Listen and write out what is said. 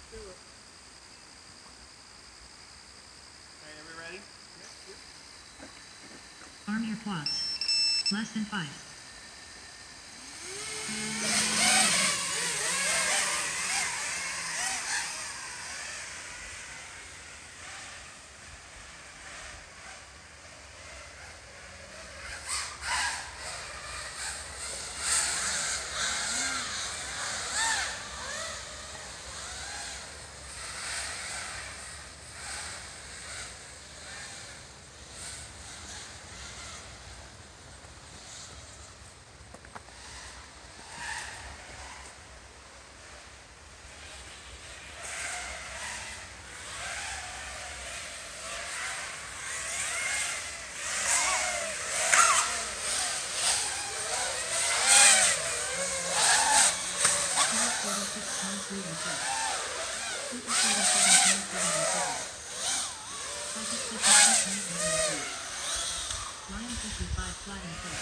do it. Alright, are we ready? Arm your quads. Less than 5. Line 55 flat and full.